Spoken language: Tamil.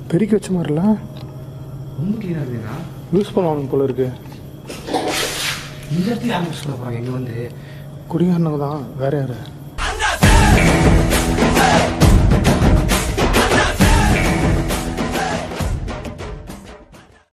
பெருக்கி வச்ச மாதிரில ரொம்ப கிளீனாக இருக்குதுண்ணா. யூஸ் பண்ணுவாங்க போல இருக்கு. இந்த இடத்துல யாரும் யூஸ் பண்ண போகிறாங்க? இங்கே வந்து குடிகாரனுங்க தான், வேற யாரு?